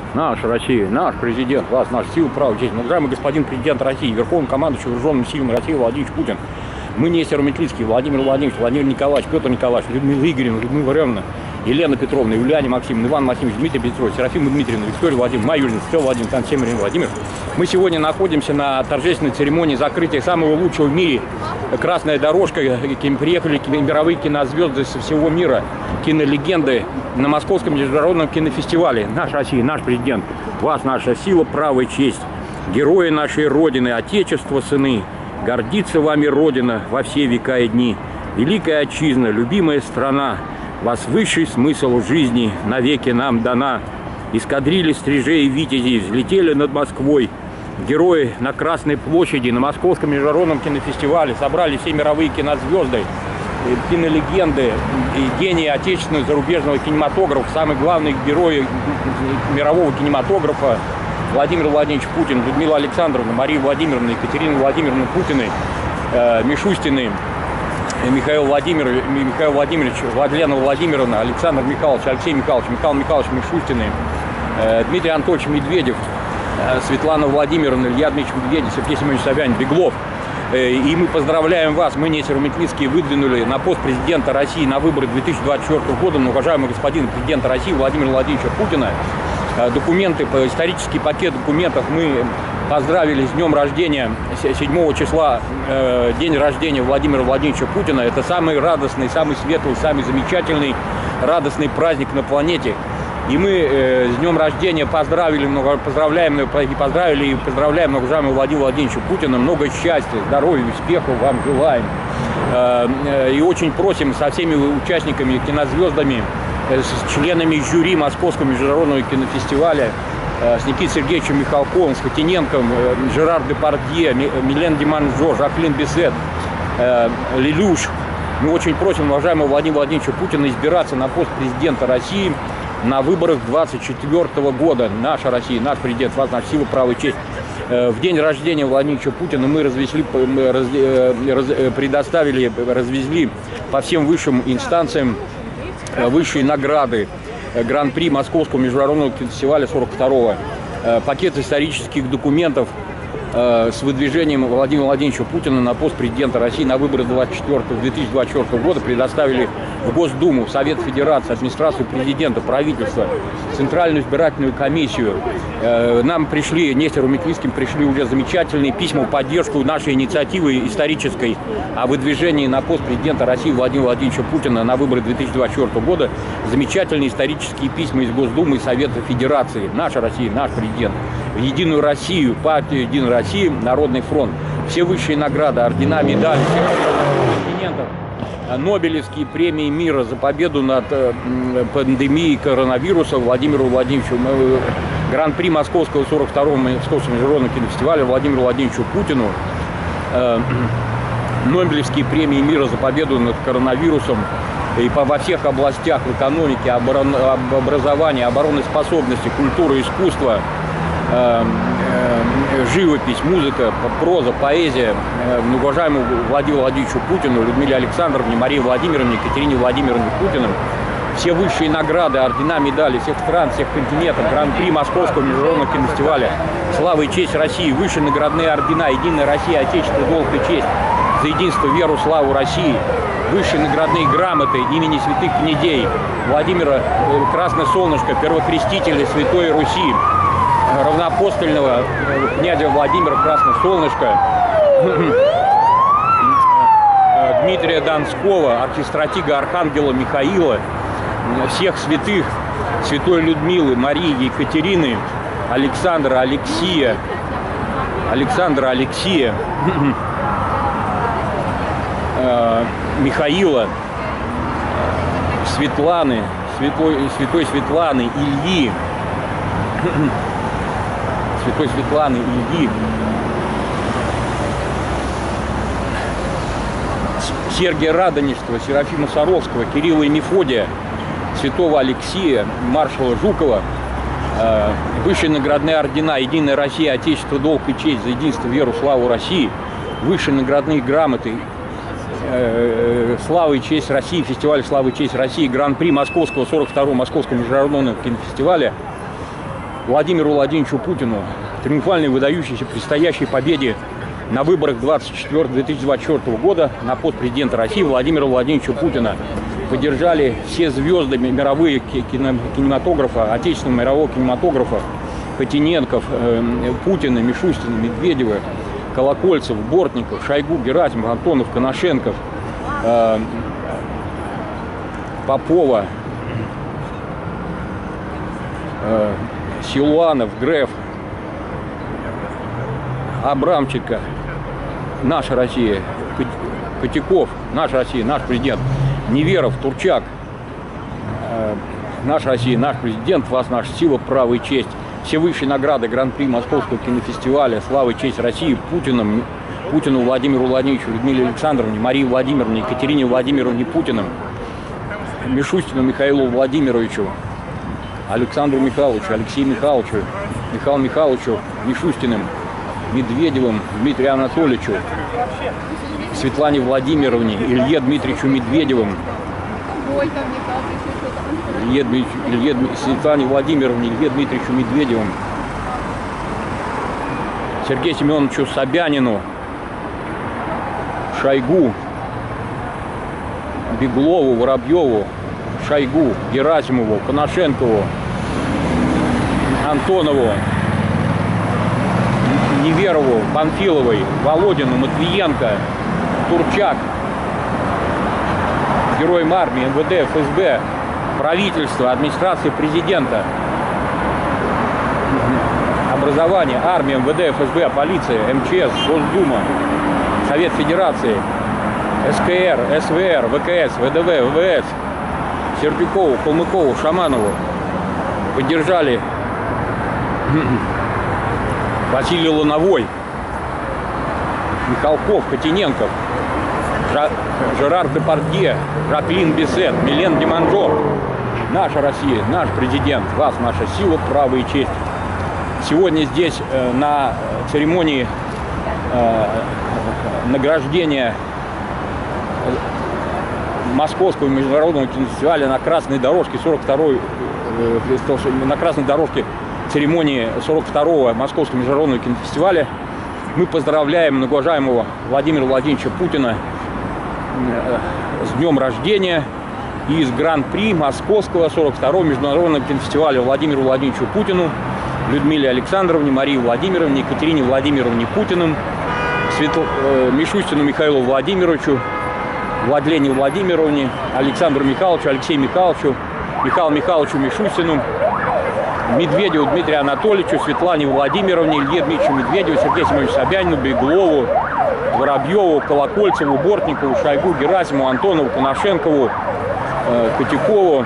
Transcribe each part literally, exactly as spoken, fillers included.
наша Россия, наш президент, вас, наш сила, право, честь. Уважаемый господин президент России, Верховный командующий вооруженными силами России Владимир Путин, мы Нестор Метлицкий, Владимир Владимирович, Владимир Николаевич, Петр Николаевич, Людмила Игоревна, Людмила Варевна, Елена Петровна, Юлиане Максимовна, Иван Максимович, Дмитрий Петрович, Серафима Дмитриевна, Виктория Владимировна, Майя Юрьевна, Светлана Владимировна, Сан Семерин Владимир. Мы сегодня находимся на торжественной церемонии закрытия самого лучшего в мире красная дорожка. Приехали мировые кинозвезды со всего мира, кинолегенды на Московском международном кинофестивале. Наша Россия, наш президент, вас наша сила, право и честь. Герои нашей Родины, Отечество, сыны, гордится вами Родина во все века и дни. Великая отчизна, любимая страна, вас высший смысл жизни навеки нам дана. Эскадрильи стрижей и витязей взлетели над Москвой. Герои на Красной площади, на Московском международном кинофестивале собрали все мировые кинозвезды, кинолегенды, и гении отечественного и зарубежного кинематографа, самые главные герои мирового кинематографа: Владимир Владимирович Путин, Людмила Александровна, Мария Владимировна, Екатерина Владимировна Путины, э, Мишустины, Михаил Владимирович, Михаил Владимирович, Владлена Владимировна, Александр Михайлович, Алексей Михайлович, Михаил Михайлович Мишустины, э, Дмитрий Анатольевич Медведев, э, Светлана Владимировна, Илья Дмитриевич Медведев, Сергей Семенович Собянин, Беглов. Э, и мы поздравляем вас, мы, Нестор Метлицкий, выдвинули на пост президента России на выборы две тысячи двадцать четвёртого года на уважаемого господина президента России Владимира Владимировича Путина. Э, документы, исторический пакет документов мы поздравили с днем рождения, седьмого числа, э, день рождения Владимира Владимировича Путина. Это самый радостный, самый светлый, самый замечательный, радостный праздник на планете. И мы э, с днем рождения поздравили, много, поздравляем, и поздравили и поздравляем уважаемого Владимира Владимировича Путина. Много счастья, здоровья, успехов вам желаем. Э, э, и очень просим со всеми участниками, кинозвездами, э, с членами жюри Московского международного кинофестиваля, с Никитой Сергеевичем Михалковым, с Хотиненком, Жерар Депардье, Милен Деманжо, Жаклин Бесет, Лелюш. Мы очень просим уважаемого Владимира Владимировича Путина избираться на пост президента России на выборах двадцать четвёртого года. Наша Россия, наш президент, вас, наша сила, право и честь. В день рождения Владимира Путина мы развезли, предоставили, развезли по всем высшим инстанциям высшие награды. Гран-при Московского международного кинофестиваля сорок второго. Пакет исторических документов с выдвижением Владимира Владимировича Путина на пост президента России на выборы две тысячи двадцать четвёртого года предоставили в Госдуму, в Совет Федерации, администрацию президента, правительство, Центральную избирательную комиссию. Нам пришли, Нестору Метлицким пришли уже замечательные письма в поддержку нашей инициативы исторической о выдвижении на пост президента России Владимира Владимировича Путина на выборы две тысячи двадцать четвёртого года. Замечательные исторические письма из Госдумы и Совета Федерации. Наша Россия, наш президент. В Единую Россию, партию Единой России, Народный фронт. Все высшие награды, ордена, медали всех континентов. Нобелевские премии мира за победу над пандемией коронавируса Владимиру Владимировичу. Гран-при Московского сорок второго Московского международного кинофестиваля Владимиру Владимировичу Путину. Нобелевские премии мира за победу над коронавирусом и по, во всех областях: в экономике, оборон, образовании, обороноспособности, культура, искусство, э, э, живопись, музыка, проза, поэзия. Э, уважаемому Владимиру Владимировичу Путину, Людмиле Александровне, Марии Владимировне, Екатерине Владимировне Путиным. Все высшие награды, ордена, медали всех стран, всех континентов, Гран-при Московского международного кинофестиваля, слава и честь России, высшие наградные ордена, Единая Россия, Отечество, долг и честь, за единство, веру, славу России, высшие наградные грамоты имени святых князей Владимира Красное Солнышко, первокрестителя Святой Руси, равноапостольного князя Владимира Красное Солнышко, Дмитрия Донского, архистратига Архангела Михаила, всех святых, святой Людмилы, Марии, Екатерины, Александра, Алексия, Александра, Алексия, Михаила, Светланы, святой, святой Светланы, Ильи, святой Светланы, Ильи, Сергия Радонежского, Серафима Саровского, Кирилла и Мефодия, святого Алексея, маршала Жукова, э, высшие наградные ордена Единая Россия, Отечество, долг и честь, за единство, веру, славу России, высшие наградные грамоты, э, слава и честь России, фестиваль славы и честь России, Гран-при Московского сорок второго Московского международного кинофестиваля, Владимиру Владимировичу Путину, триумфальной выдающейся предстоящей победе на выборах две тысячи двадцать четвёртого года на пост президента России Владимира Владимировича Путина. Поддержали все звезды мировые кинематографа, отечественного мирового кинематографа: Котененков, э, Путина, Мишустина, Медведева, Колокольцев, Бортников, Шойгу, Герасимов, Антонов, Коношенков, э, Попова, э, Силуанов, Греф, Абрамченко, наша Россия, Котяков, наша Россия, наш президент, Неверов, Турчак, э, наша Россия, наш президент, вас наша сила, право и честь. Все высшие награды Гран-при Московского кинофестиваля «Слава и честь России» Путиным, Путину Владимиру Владимировичу, Людмиле Александровне, Марии Владимировне, Екатерине Владимировне Путиным, Мишустину Михаилу Владимировичу, Александру Михайловичу, Алексею Михайловичу, Михаилу Михайловичу, Мишустиным, Медведевым, Дмитрию Анатольевичу, Светлане Владимировне, Илье Дмитриевичу Медведевым, Илье, Илье, Светлане Владимировне, Илье Дмитриевичу Медведевым, Сергею Семеновичу Собянину, Шойгу, Беглову, Воробьеву, Шойгу, Герасимову, Коношенкову, Антонову, Неверову, Панфиловой, Володину, Матвиенко, Турчак, героям армии, эм вэ дэ, эф эс бэ, правительства, администрации президента, образование, армия, эм вэ дэ, эф эс бэ, полиция, эм че эс, Госдума, Совет Федерации, эс ка эр, эс вэ эр, вэ ка эс, вэ дэ вэ, вэ вэ эс, Серпикову, Калмыкову, Шаманову поддержали Василий Лановой, Михалков, Котененков, Жерар Депардье, Жаклин Бесет, Милен Деманжо. Наша Россия, наш президент, вас наша сила, право и честь. Сегодня здесь э, на церемонии э, награждения Московского международного кинофестиваля на красной дорожке сорок второй, э, на красной дорожке церемонии сорок второго Московского международного кинофестиваля мы поздравляем многоуважаемого Владимира Владимировича Путина с днем рождения и с Гран-при Московского сорок второго международного кинофестиваля Владимиру Владимировичу Путину, Людмиле Александровне, Марии Владимировне, Екатерине Владимировне Путиным, Светл... э, Мишустину Михаилу Владимировичу, Владлене Владимировне, Александру Михайловичу, Алексею Михайловичу, Михаилу Михайловичу Мишустину, Медведеву Дмитрию Анатольевичу, Светлане Владимировне, Илье Дмитриевичу Медведеву, Сергею Семеновичу Собянину, Беглову, Воробьеву, Колокольцеву, Бортникову, Шойгу, Герасимову, Антонову, Коношенкову, э, Котякову,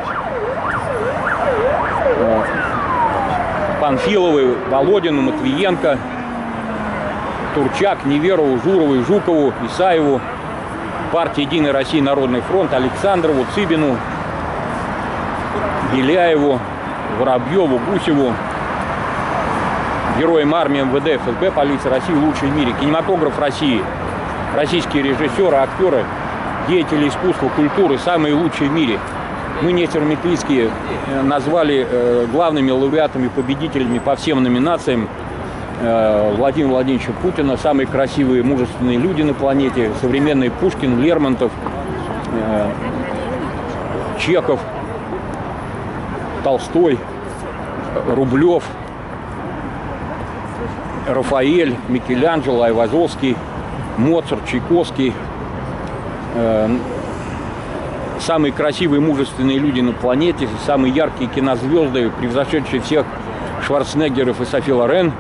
э, Панфиловой, Володину, Матвиенко, Турчак, Неверову, Журову, Жукову, Исаеву, партии «Единая Россия», Народный фронт, Александрову, Цыбину, Беляеву, Воробьеву, Гусеву, героям армии, эм вэ дэ, эф эс бэ, полиция России, лучшие в мире, кинематограф России, российские режиссеры, актеры, деятели искусства, культуры, самые лучшие в мире. Мы, Нестор Метлицкий, назвали главными лауреатами, победителями по всем номинациям Владимира Владимировича Путина, самые красивые, мужественные люди на планете, современные Пушкин, Лермонтов, Чехов, Толстой, Рублев, Рафаэль, Микеланджело, Айвазовский, Моцарт, Чайковский. Э, самые красивые, мужественные люди на планете, самые яркие кинозвезды, превзошедшие всех Шварценеггеров и Софи Лорен.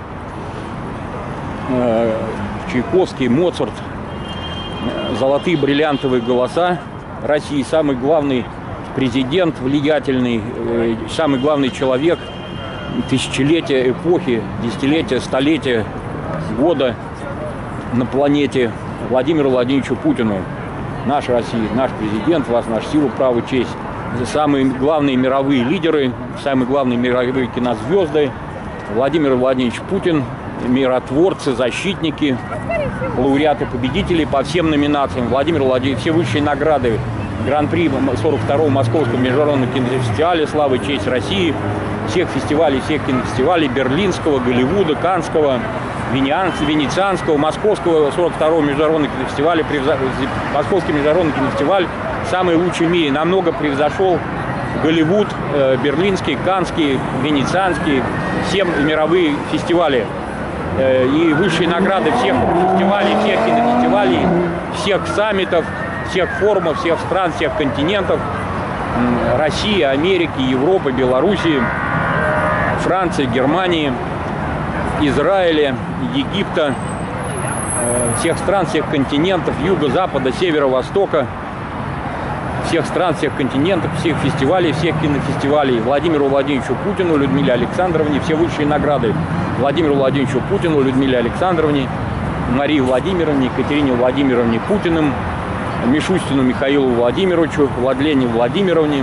Э, Чайковский, Моцарт, золотые бриллиантовые голоса России, самый главный президент, влиятельный, э, самый главный человек тысячелетия, эпохи, десятилетия, столетия, года на планете Владимиру Владимировичу Путину. Наша Россия, наш президент, вас наша сила, право, честь. Самые главные мировые лидеры, самые главные мировые кинозвезды. Владимир Владимирович Путин, миротворцы, защитники, лауреаты, победители по всем номинациям. Владимир Владимирович, все высшие награды Гран-при сорок второго Московского международного кинофестиваля «Слава и честь России», всех фестивалей, всех кинофестивалей Берлинского, Голливуда, Каннского, Венецианского, Московского, сорок второго международного кинофестиваля. Московский международный кинофестиваль самый лучший в мире, намного превзошел Голливуд, Берлинский, Каннский, Венецианский, все мировые фестивали. И высшие награды всех фестивалей, всех кинофестивалей, всех саммитов, всех форумов, всех стран, всех континентов. России, Америки, Европы, Белоруссии, Франции, Германии, Израиля, Египта, всех стран, всех континентов, юга, запада, севера, востока, всех стран, всех континентов, всех фестивалей, всех кинофестивалей. Владимиру Владимировичу Путину, Людмиле Александровне все высшие награды. Владимиру Владимировичу Путину, Людмиле Александровне, Марии Владимировне, Екатерине Владимировне Путиным, Мишустину Михаилу Владимировичу, Владлене Владимировне,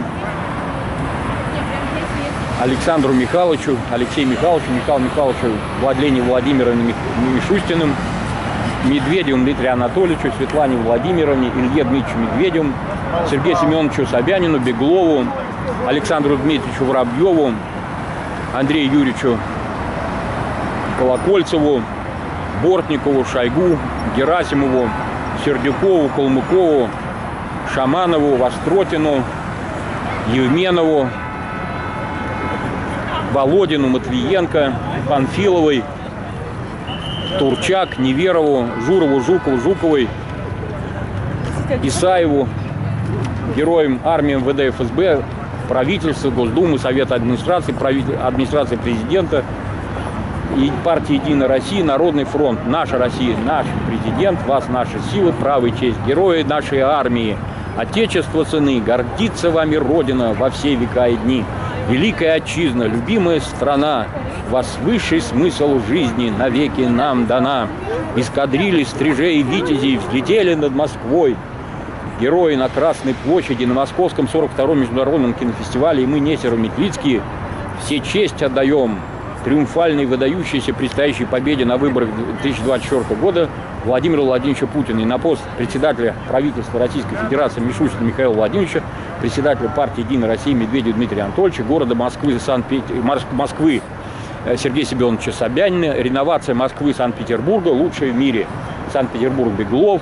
Александру Михайловичу, Алексею Михайловичу, Михаилу Михайловичу, Владлене Владимировне Мишустиным, Медведеву Дмитрию Анатольевичу, Светлане Владимировне, Илье Дмитриевичу Медведеву, Сергею Семеновичу Собянину, Беглову, Александру Дмитриевичу Воробьеву, Андрею Юрьевичу Колокольцеву, Бортникову, Шойгу, Герасимову, Сердюкову, Калмыкову, Шаманову, Востротину, Евменову, Володину, Матвиенко, Панфиловой, Турчак, Неверову, Журову, Жукову, Жуковой, Исаеву, героям армии, эм вэ дэ, эф эс бэ, правительства, Госдумы, Совета администрации, администрации президента и партии «Единая Россия», Народный фронт, наша Россия, наш президент, вас наши силы, право и честь, герои нашей армии, Отечество цены, гордится вами Родина во все века и дни. Великая отчизна, любимая страна, вас высший смысл жизни навеки нам дана. Эскадрильи, стрижей и витязей взлетели над Москвой. Герои на Красной площади, на Московском сорок втором международном кинофестивале, и мы, Нестеров-Метлицкие, все честь отдаем триумфальной, выдающейся предстоящей победе на выборах две тысячи двадцать четвёртого года Владимира Владимировича Путина. И на пост председателя правительства Российской Федерации Мишустина Михаила Владимировича, председателя партии «Единая Россия» Медведева Дмитрия Анатольевича, города Москвы, Москвы Сергея Семеновича Собянина, реновация Москвы, Санкт-Петербурга, лучшая в мире Санкт-Петербург Беглов,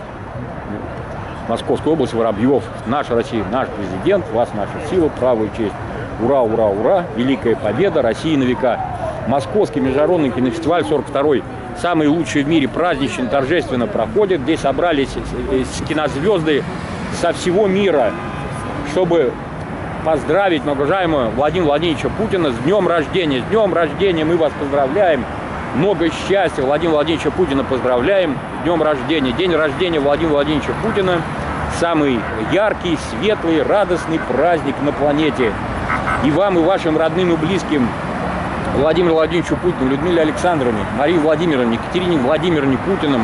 Московская область Воробьев. Наша Россия, наш президент, вас наша сила, право и честь. Ура, ура, ура, великая победа, Россия на века. Московский международный кинофестиваль сорок второй, самый лучший в мире, празднично, торжественно проходит. Здесь собрались кинозвезды со всего мира, чтобы поздравить многоуважаемого Владимира Владимировича Путина с днем рождения. С днем рождения мы вас поздравляем. Много счастья. Владимира Владимировича Путина поздравляем с днем рождения. День рождения Владимира Владимировича Путина – самый яркий, светлый, радостный праздник на планете. И вам, и вашим родным и близким Владимиру Владимировичу Путину, Людмиле Александровне, Марии Владимировне, Екатерине Владимировне Путиным,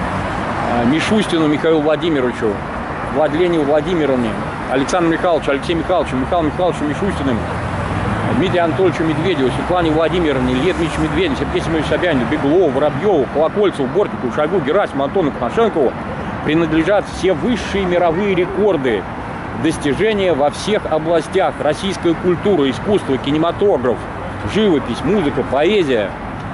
Мишустину Михаилу Владимировичу, Владлене Владимировне, Александру Михайловичу, Алексею Михайловичу, Михаилу Михайловичу Мишустиным, Дмитрию Анатольевичу Медведеву, Светлане Владимировне, Илье Дмитриевичу Медведеву, Сергею Семеновичу Собянину, Беглову, Воробьеву, Колокольцеву, Бортникову, Шойгу, Герасимову, Антону Коношенкову принадлежат все высшие мировые рекорды достижения во всех областях: российская культура, искусство, кинематограф, живопись, музыка, поэзия.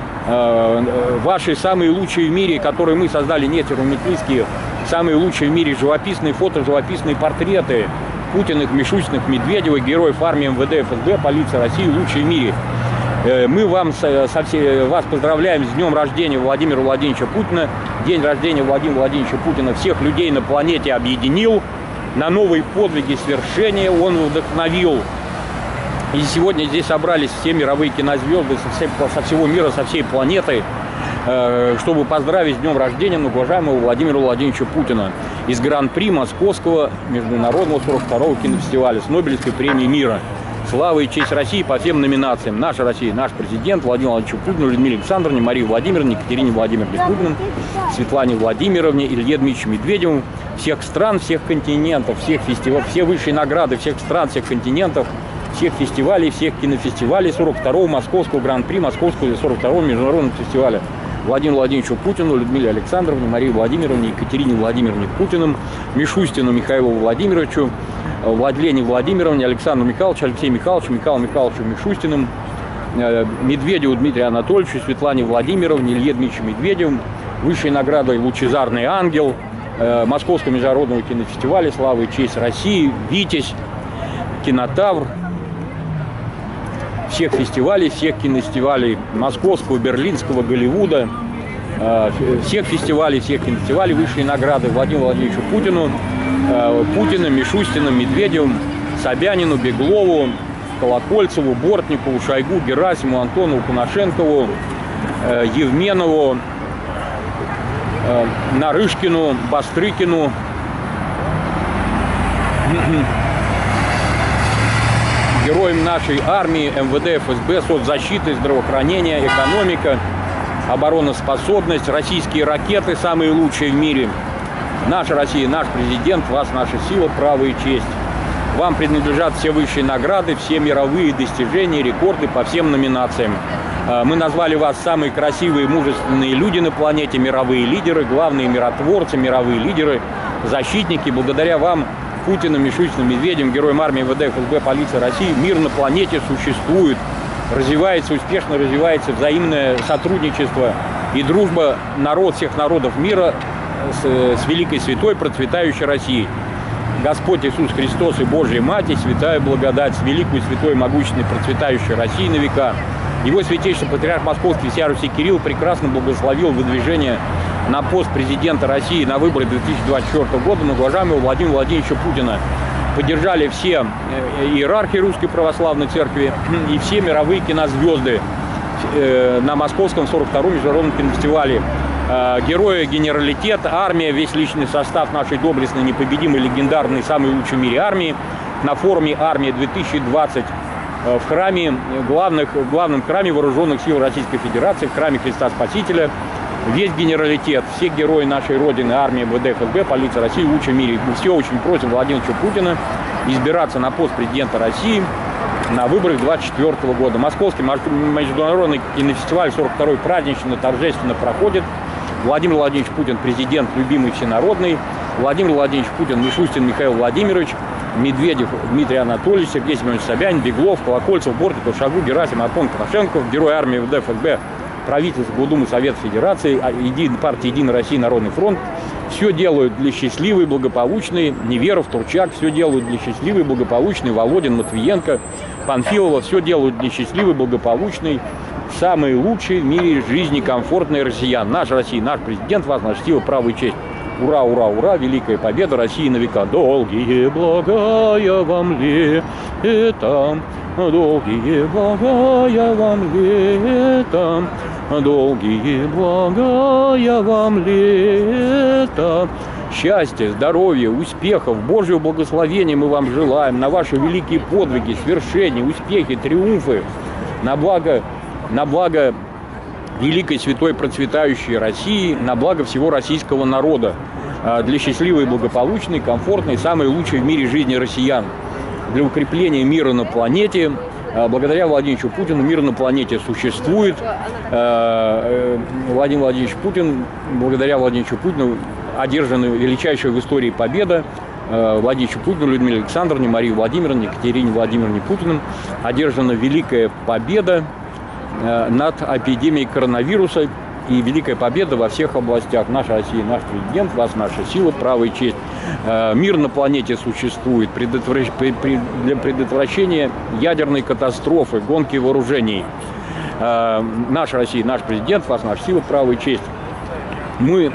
Ваши самые лучшие в мире, которые мы создали, Нестеров-Метлицкие, самые лучшие в мире живописные фото, живописные портреты Путиных, Мишустиных, Медведевых, героев армии, эм вэ дэ, эф эс бэ, полиции России, лучшие в мире. Мы вам со, со все, вас поздравляем с днем рождения Владимира Владимировича Путина. День рождения Владимира Владимировича Путина всех людей на планете объединил, на новые подвиги, свершения он вдохновил. И сегодня здесь собрались все мировые кинозвезды со, всей, со всего мира, со всей планеты, э, чтобы поздравить с днем рождения многоуважаемого Владимира Владимировича Путина из Гран-при Московского международного сорок второго кинофестиваля с Нобелевской премией мира. Слава и честь России по всем номинациям. Наша Россия, наш президент Владимир Владимирович Путин, Людмиле Александровне, Марии Владимировне, Екатерине Владимировне Путиным, Светлане Владимировне, Илье Дмитриевичу Медведеву, всех стран, всех континентов, всех фестивалей, все высшие награды всех стран, всех континентов, всех фестивалей, всех кинофестивалей сорок второго Московского Гран-при, Московского сорок второго международного фестиваля. Владимиру Владимировичу Путину, Людмиле Александровне, Марии Владимировне, Екатерине Владимировне Путиным, Мишустину Михаилу Владимировичу, Владлене Владимировне, Александру Михайловичу, Алексею Михайловичу, Михаилу Михайловичу Мишустиным, Медведеву Дмитрию Анатольевичу, Светлане Владимировне, Илье Дмитриевичу Медведеву, высшей наградой «Лучезарный ангел», Московского международного кинофестиваля «Слава и честь России», «Витязь», «Кинотавр», всех фестивалей, всех кинофестивалей Московского, Берлинского, Голливуда, всех фестивалей, всех кинофестивалей, высшие награды Владимиру Владимировичу Путину, Путину, Мишустину, Медведеву, Собянину, Беглову, Колокольцеву, Бортникову, Шойгу, Герасиму, Антонову, Коношенкову, Евменову, Нарышкину, Бастрыкину, героям нашей армии, эм вэ дэ, эф эс бэ, соцзащиты, здравоохранения, экономика, обороноспособность, российские ракеты самые лучшие в мире. Наша Россия, наш президент, вас наша сила, право и честь. Вам принадлежат все высшие награды, все мировые достижения, рекорды по всем номинациям. Мы назвали вас самые красивые, мужественные люди на планете, мировые лидеры, главные миротворцы, мировые лидеры, защитники. Благодаря вам, Путину, Мишустину, Медведевым, героям армии, эм вэ дэ, эф эс бэ, полиции России, мир на планете существует, развивается, успешно развивается взаимное сотрудничество и дружба народ всех народов мира с, с великой святой процветающей Россией. Господь Иисус Христос и Божья Матерь, святая благодать, с великой святой могущественной процветающей России на века. Его святейший патриарх Московский всея Руси Кирилл прекрасно благословил выдвижение на пост президента России на выборы две тысячи двадцать четвёртого года на уважаемого Владимира Владимировича Путина. Поддержали все иерархи Русской Православной Церкви и все мировые кинозвезды на Московском сорок втором международном кинофестивале. Герои, генералитет, армия, весь личный состав нашей доблестной, непобедимой, легендарной, самой лучшей в мире армии на форуме «Армия две тысячи двадцать» в храме, главных, в главном храме Вооруженных сил Российской Федерации, в храме Христа Спасителя. Весь генералитет, все герои нашей Родины, армия, эм вэ дэ, эф эс бэ, полиция России, лучшей в мире. Мы все очень просим Владимира Путина избираться на пост президента России на выборах две тысячи двадцать четвёртого года. Московский международный кинофестиваль сорок второй празднично, торжественно проходит. Владимир Владимирович Путин, президент, любимый всенародный. Владимир Владимирович Путин, Мишустин Михаил Владимирович, Медведев Дмитрий Анатольевич, Сергей Семенович Собянин, Беглов, Колокольцев, Бортников, Шойгу, Герасим, Антон, Коношенков, герой армии, эм вэ дэ, эф эс бэ, правительство, Госдумы, Совет Федерации, партия «Единая Россия», Народный фронт. Все делают для счастливой, благополучной, Неверов, Турчак, все делают для счастливой, благополучной, Володин, Матвиенко, Панфилова, все делают для счастливой, благополучной, самой лучшей в мире жизни, комфортной россиян. Наша Россия, наш президент, вас, наша сила, право и честь. Ура, ура, ура, великая победа России на века. Долгие благая вам летом, долгие благая вам летом, долгие благая вам летом. Счастья, здоровья, успехов, Божьего благословения мы вам желаем на ваши великие подвиги, свершения, успехи, триумфы, на благо, на благо великой, святой, процветающей России, на благо всего российского народа, для счастливой, благополучной, комфортной, самой лучшей в мире жизни россиян, для укрепления мира на планете. Благодаря Владимиру Путину мир на планете существует. Владимир Владимирович Путин, благодаря Владимиру Путину одержана величайшая в истории победа. Владимиру Путину, Людмиле Александровне, Марии Владимировне, Екатерине Владимировне Путиным одержана великая победа над эпидемией коронавируса и великая победа во всех областях. Наша Россия, наш президент, вас наша сила, право и честь. Мир на планете существует для предотвращения ядерной катастрофы, гонки вооружений. Наша Россия, наш президент, вас наша сила, право и честь. Мы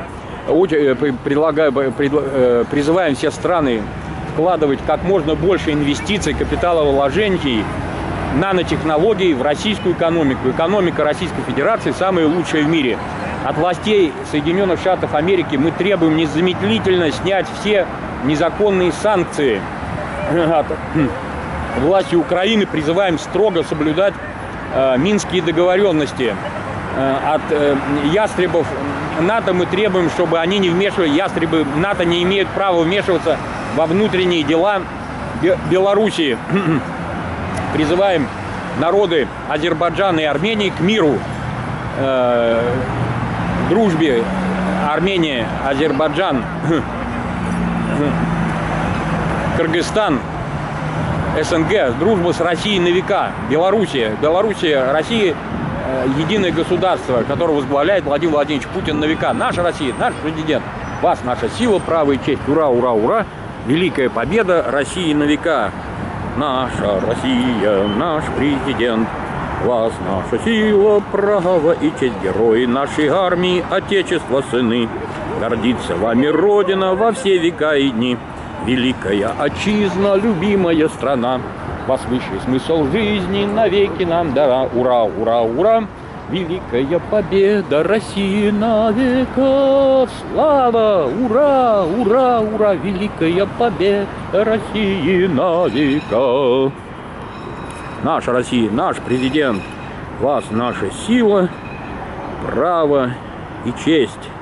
призываем все страны вкладывать как можно больше инвестиций, капиталовложений, нанотехнологий в российскую экономику. Экономика Российской Федерации самая лучшая в мире. От властей Соединенных Штатов Америки мы требуем незамедлительно снять все незаконные санкции. От власти Украины призываем строго соблюдать э, минские договоренности. Э, от э, ястребов НАТО мы требуем, чтобы они не вмешивались. Ястребы НАТО не имеют права вмешиваться во внутренние дела Белоруссии. Призываем народы Азербайджана и Армении к миру, э, дружбе. Армения, Азербайджан, Кыргызстан, СНГ, дружба с Россией на века. Белоруссия, Белоруссия, Россия, э, единое государство, которое возглавляет Владимир Владимирович Путин на века. Наша Россия, наш президент. Вас наша сила, право и честь. Ура, ура, ура. Великая победа России на века. Наша Россия, наш президент. Вас наша сила, право и честь. Герои нашей армии, Отечества сыны. Гордится вами Родина во все века и дни. Великая отчизна, любимая страна. Вас высший смысл жизни навеки нам дара. Ура, ура, ура. Великая победа России на века. Слава! Ура! Ура! Ура! Великая победа России на века. Наша Россия, наш президент. Вас наша сила, право и честь.